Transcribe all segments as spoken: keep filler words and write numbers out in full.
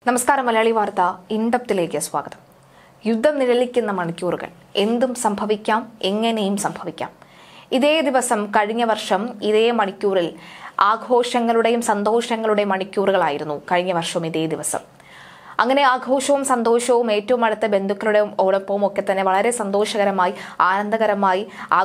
നമസ്കാരം. മലയാളി വാർത്ത ഇൻഡപ്തിലേക്ക് സ്വാഗതം. യുദ്ധം നിഴലിക്കുന്ന മണിക്കൂറുകൾ. എന്തും സംഭവിക്കാം, എങ്ങനെയും സംഭവിക്കാം. ഇതേ ദിവസം കഴിഞ്ഞ വർഷം ഇതേ മണിക്കൂറിൽ ആഘോഷങ്ങളുടെയും സന്തോഷങ്ങളുടെയും മണിക്കൂറുകളായിരുന്നു കഴിഞ്ഞ വർഷം ഇതേ ദിവസം. അങ്ങനെ ആഘോഷവും സന്തോഷവും ഏറ്റവും അടുത്ത ബന്ധുക്കളുടെ ഓടൊപ്പവും ഒക്കെ തന്നെ വളരെ സന്തോഷകരമായി ആനന്ദകരമായി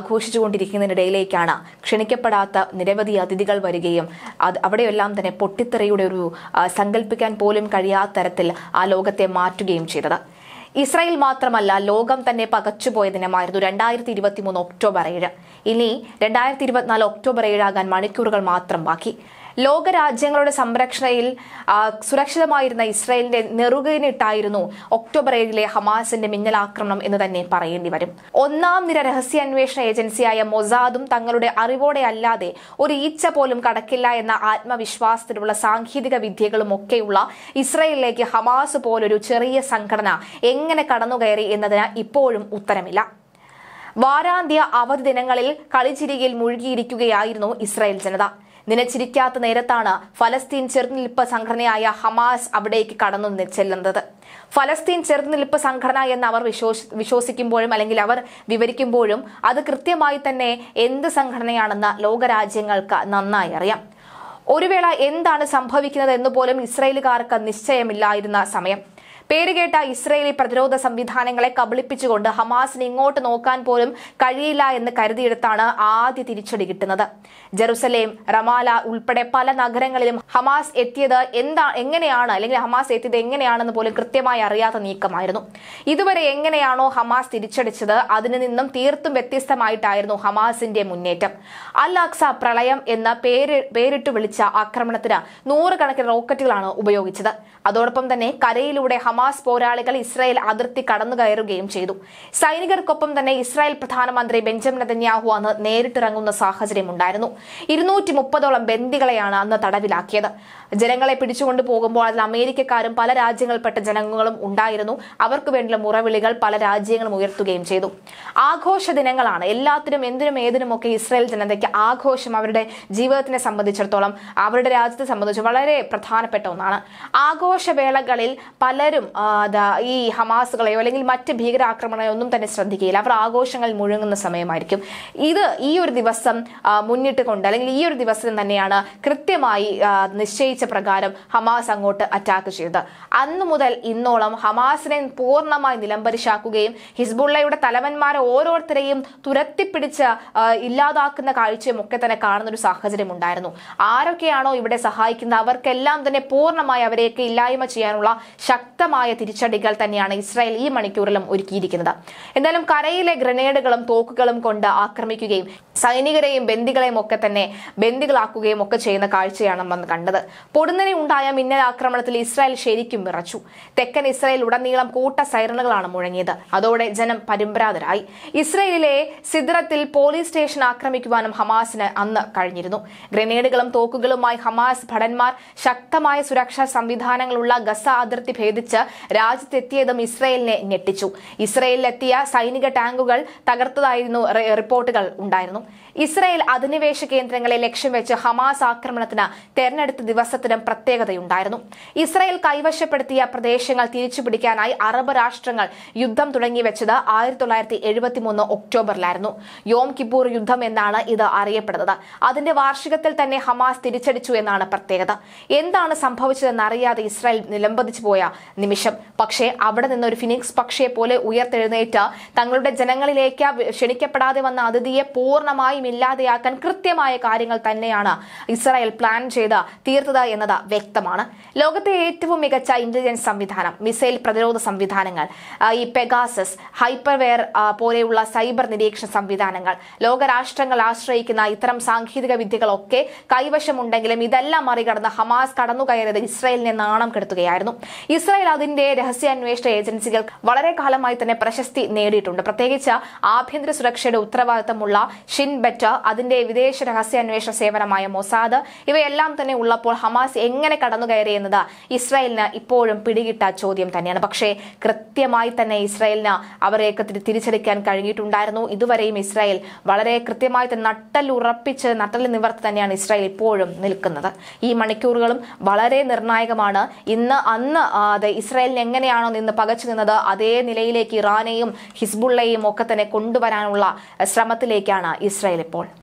ആഘോഷിച്ചുകൊണ്ടിരിക്കുന്നതിനിടയിലേക്കാണ് ക്ഷണിക്കപ്പെടാത്ത നിരവധി അതിഥികൾ വരികയും അവിടെയെല്ലാം തന്നെ പൊട്ടിത്തെറിയുടെ ഒരു സങ്കല്പിക്കാൻ പോലും കഴിയാത്ത തരത്തിൽ ആ ലോകത്തെ മാറ്റുകയും ചെയ്തത്. ഇസ്രായേൽ മാത്രമല്ല, ലോകം തന്നെ പകച്ചുപോയ ദിനമായിരുന്നു രണ്ടായിരത്തി ഇരുപത്തി മൂന്ന് ഒക്ടോബർ ഏഴ്. ഇനി രണ്ടായിരത്തി ഇരുപത്തിനാല് ഒക്ടോബർ ഏഴാകാൻ മണിക്കൂറുകൾ മാത്രം ബാക്കി. ലോകരാജ്യങ്ങളുടെ സംരക്ഷണയിൽ സുരക്ഷിതമായിരുന്ന ഇസ്രായേലിന്റെ നെറുകയിലിട്ടായിരുന്നു ഒക്ടോബർ ഏഴിലെ ഹമാസിന്റെ മിന്നലാക്രമണം എന്ന് തന്നെ പറയേണ്ടി വരും. ഒന്നാം നിര രഹസ്യാന്വേഷണ ഏജൻസിയായ മൊസാദും തങ്ങളുടെ അറിവോടെ അല്ലാതെ ഒരു ഈച്ച പോലും കടക്കില്ല എന്ന ആത്മവിശ്വാസത്തിലുള്ള സാങ്കേതിക വിദ്യകളും ഒക്കെയുള്ള ഇസ്രായേലിലേക്ക് ഹമാസ് പോലൊരു ചെറിയ സംഘടന എങ്ങനെ കടന്നുകയറി എന്നതിന് ഇപ്പോഴും ഉത്തരമില്ല. വാരാന്ത്യ അവധി ദിനങ്ങളിൽ കളിച്ചിരിയിൽ മുഴുകിയിരിക്കുകയായിരുന്നു ഇസ്രായേൽ ജനത. നിലച്ചിരിക്കാത്ത നേരത്താണ് ഫലസ്തീൻ ചെറുനിൽപ്പ് സംഘടനയായ ഹമാസ് അവിടേക്ക് കടന്നു ചെല്ലുന്നത്. ഫലസ്തീൻ ചെറുനിൽപ്പ് സംഘടന എന്ന് അവർ വിശ്വസി വിശ്വസിക്കുമ്പോഴും അല്ലെങ്കിൽ അവർ വിവരിക്കുമ്പോഴും അത് കൃത്യമായി തന്നെ എന്ത് സംഘടനയാണെന്ന് ലോകരാജ്യങ്ങൾക്ക് നന്നായി അറിയാം. ഒരു വേള എന്താണ് സംഭവിക്കുന്നത് എന്ന് പോലും ഇസ്രായേലുകാർക്ക് നിശ്ചയമില്ലായിരുന്ന സമയം. പേരുകേട്ട ഇസ്രായേലി പ്രതിരോധ സംവിധാനങ്ങളെ കബളിപ്പിച്ചുകൊണ്ട് ഹമാസിന് ഇങ്ങോട്ട് നോക്കാൻ പോലും കഴിയില്ല എന്ന് കരുതിയെടുത്താണ് ആദ്യ തിരിച്ചടി കിട്ടുന്നത്. ജെറുസലേം, റമാല ഉൾപ്പെടെ പല നഗരങ്ങളിലും ഹമാസ് എത്തിയത് എന്താ എങ്ങനെയാണ് അല്ലെങ്കിൽ ഹമാസ് എത്തിയത് എങ്ങനെയാണെന്ന് പോലും കൃത്യമായി അറിയാത്ത നീക്കമായിരുന്നു. ഇതുവരെ എങ്ങനെയാണോ ഹമാസ് തിരിച്ചടിച്ചത് അതിന് നിന്നും തീർത്തും വ്യത്യസ്തമായിട്ടായിരുന്നു ഹമാസിന്റെ മുന്നേറ്റം. അൽ അക്സ പ്രളയം എന്ന പേര് പേരിട്ട് വിളിച്ച ആക്രമണത്തിന് നൂറുകണക്കിന് റോക്കറ്റുകളാണ് ഉപയോഗിച്ചത്. അതോടൊപ്പം തന്നെ കരയിലൂടെ ഹമാസ് പോരാളികൾ ഇസ്രായേൽ അതിർത്തി കടന്നു കയറുകയും ചെയ്തു. സൈനികർക്കൊപ്പം തന്നെ ഇസ്രായേൽ പ്രധാനമന്ത്രി ബെഞ്ചമിൻ നെതന്യാഹു അന്ന് നേരിട്ടിറങ്ങുന്ന സാഹചര്യം ഉണ്ടായിരുന്നു. ഇരുന്നൂറ്റി മുപ്പതോളം ബന്ദികളെയാണ് അന്ന് തടവിലാക്കിയത്. ജനങ്ങളെ പിടിച്ചുകൊണ്ടു പോകുമ്പോൾ അതിൽ അമേരിക്കക്കാരും പല രാജ്യങ്ങളിൽപ്പെട്ട ജനങ്ങളും ഉണ്ടായിരുന്നു. അവർക്ക് വേണ്ടിയുള്ള മുറവിളികൾ പല രാജ്യങ്ങളും ഉയർത്തുകയും ചെയ്തു. ആഘോഷ ദിനങ്ങളാണ്. എല്ലാത്തിനും എന്തിനും ഏതിനുമൊക്കെ ഇസ്രായേൽ ജനതയ്ക്ക് ആഘോഷം അവരുടെ ജീവിതത്തിനെ സംബന്ധിച്ചിടത്തോളം അവരുടെ രാജ്യത്തെ സംബന്ധിച്ച് വളരെ പ്രധാനപ്പെട്ട ഒന്നാണ്. ആഘോഷവേളകളിൽ പലരും ഈ ഹമാസുകളെയോ അല്ലെങ്കിൽ മറ്റ് ഭീകരാക്രമണങ്ങളെയോ ഒന്നും തന്നെ ശ്രദ്ധിക്കുകയില്ല. അവർ ആഘോഷങ്ങളിൽ മുഴുകുന്ന സമയമായിരിക്കും. ഇത് ഈ ഒരു ദിവസം മുന്നിട്ട് കൊണ്ട് അല്ലെങ്കിൽ ഈ ഒരു ദിവസം തന്നെയാണ് കൃത്യമായി നിശ്ചയിച്ച പ്രകാരം ഹമാസ് അങ്ങോട്ട് അറ്റാക്ക് ചെയ്തത്. അന്നു മുതൽ ഇന്നോളം ഹമാസിനെ പൂർണ്ണമായി നിലംപരിശാക്കുകയും ഹിസ്ബുള്ളയുടെ തലവന്മാരെ ഓരോരുത്തരെയും തുരത്തിപ്പിടിച്ച് ഇല്ലാതാക്കുന്ന കാഴ്ചയും ഒക്കെ തന്നെ കാണുന്ന ഒരു സാഹചര്യം ഉണ്ടായിരുന്നു. ആരൊക്കെയാണോ ഇവിടെ സഹായിക്കുന്നത് അവർക്കെല്ലാം തന്നെ പൂർണ്ണമായി അവരെയൊക്കെ ഇല്ലായ്മ ചെയ്യാനുള്ള ശക്തമായ തിരിച്ചടികൾ തന്നെയാണ് ഇസ്രായേൽ ഈ മണിക്കൂറിലും ഒരുക്കിയിരിക്കുന്നത്. എന്തായാലും കരയിലെ ഗ്രനേഡുകളും തോക്കുകളും കൊണ്ട് ആക്രമിക്കുകയും സൈനികരെയും ബന്ദികളെയും ഒക്കെ തന്നെ ബന്ദികളാക്കുകയും ഒക്കെ ചെയ്യുന്ന കാഴ്ചയാണ് നമ്മൾ കണ്ടത്. പൊടുന്നനെ ഉണ്ടായ മിന്നലാക്രമണത്തിൽ ഇസ്രായേൽ ശരിക്കും വിറച്ചു. തെക്കൻ ഇസ്രായേൽ ഉടനീളം കൂട്ട സൈറണുകളാണ് മുഴങ്ങിയത്. അതോടെ ജനം പരിഭ്രാന്തരായി. ഇസ്രായേലിലെ സിദ്രത്തിൽ പോലീസ് സ്റ്റേഷൻ ആക്രമിക്കുവാനും ഹമാസിന് അന്ന് കഴിഞ്ഞിരുന്നു. ഗ്രനേഡുകളും തോക്കുകളുമായി ഹമാസ് ഭടന്മാർ ശക്തമായ സുരക്ഷാ സംവിധാനങ്ങളുള്ള ഗസ അതിർത്തി ഭേദിച്ച് രാജ്യത്തെത്തിയതും ഇസ്രായേലിനെ ഞെട്ടിച്ചു. ഇസ്രായേലിലെത്തിയ സൈനിക ടാങ്കുകൾ തകർത്തതായിരുന്നു റിപ്പോർട്ടുകൾ ഉണ്ടായിരുന്നു. ഇസ്രായേൽ അധിനിവേശ കേന്ദ്രങ്ങളെ ലക്ഷ്യം വെച്ച് ഹമാസ് ആക്രമണത്തിന് തെരഞ്ഞെടുത്ത ദിവസത്തിനും പ്രത്യേകതയുണ്ടായിരുന്നു. ഇസ്രായേൽ കൈവശപ്പെടുത്തിയ പ്രദേശങ്ങൾ തിരിച്ചുപിടിക്കാനായി അറബ് രാഷ്ട്രങ്ങൾ യുദ്ധം തുടങ്ങിവെച്ചത് ആയിരത്തി തൊള്ളായിരത്തി എഴുപത്തി മൂന്ന് ഒക്ടോബറിലായിരുന്നു. യോം കിപ്പൂർ യുദ്ധം എന്നാണ് ഇത് അറിയപ്പെടുന്നത്. അതിന്റെ വാർഷികത്തിൽ തന്നെ ഹമാസ് തിരിച്ചടിച്ചു എന്നാണ് പ്രത്യേകത. എന്താണ് സംഭവിച്ചതെന്ന് അറിയാതെ ഇസ്രായേൽ നിലംപതിച്ചു പോയ നിമിഷം. പക്ഷേ അവിടെ നിന്ന് ഒരു ഫിനിക്സ് പക്ഷിയെ പോലെ ഉയർത്തെഴുന്നേറ്റ് തങ്ങളുടെ ജനങ്ങളിലേക്ക് ക്ഷണിക്കപ്പെടാതെ വന്ന അതിഥിയെ പൂർണ്ണമായും ഇല്ലാതെയാക്കാൻ കൃത്യമായ കാര്യങ്ങൾ തന്നെയാണ് ഇസ്രായേൽ പ്ലാൻ ചെയ്ത് തീർത്തത് എന്നത് വ്യക്തമാണ്. ലോകത്തെ ഏറ്റവും മികച്ച ഇന്റലിജൻസ് സംവിധാനം, മിസൈൽ പ്രതിരോധ സംവിധാനങ്ങൾ, ഈ പെഗാസസ്, ഹൈപ്പർവെയർ പോലെയുള്ള സൈബർ നിരീക്ഷണ സംവിധാനങ്ങൾ, ലോകരാഷ്ട്രങ്ങൾ ആശ്രയിക്കുന്ന ഇത്തരം സാങ്കേതിക വിദ്യകളൊക്കെ കൈവശമുണ്ടെങ്കിലും ഇതെല്ലാം മറികടന്ന് ഹമാസ് കടന്നുകയറിയത് ഇസ്രായേലിനെ നാണം കെടുത്തുകയായിരുന്നു. ഇസ്രായേൽ അതിന്റെ രഹസ്യാന്വേഷണ ഏജൻസികൾ വളരെ കാലമായി തന്നെ പ്രശസ്തി നേടിയിട്ടുണ്ട്. പ്രത്യേകിച്ച് ആഭ്യന്തര സുരക്ഷയുടെ ഉത്തരവാദിത്തമുള്ള ഷിൻ ബെറ്റ്, അതിന്റെ വിദേശ രഹസ്യാന്വേഷണ സേവനമായ മൊസാദ്, ഇവയെല്ലാം തന്നെ ഉള്ളപ്പോൾ ഹമാസ് എങ്ങനെ കടന്നുകയറി എന്നത് ഇസ്രായേലിന് ഇപ്പോഴും പിടികിട്ട ചോദ്യം തന്നെയാണ്. പക്ഷേ കൃത്യമായി തന്നെ ഇസ്രായേലിന് അവരെയൊക്കെ തിരിച്ചടിക്കാൻ കഴിഞ്ഞിട്ടുണ്ടായിരുന്നു. ഇതുവരെയും ഇസ്രായേൽ വളരെ കൃത്യമായി തന്നെ നട്ടലുറപ്പിച്ച് നട്ടൽ നിവർത്തി തന്നെയാണ് ഇസ്രായേൽ ഇപ്പോഴും നിൽക്കുന്നത്. ഈ മണിക്കൂറുകളും വളരെ നിർണായകമാണ്. ഇന്ന് അന്ന് അത് ഇസ്രായേലിന് എങ്ങനെയാണോ നിന്ന് പകച്ചു നിന്നത് അതേ നിലയിലേക്ക് ഇറാനെയും ഹിസ്ബുള്ളയെയും ഒക്കെ തന്നെ കൊണ്ടുവരാനുള്ള ശ്രമത്തിലേക്കാണ് ഇസ്രായേൽ ഇപ്പോൾ.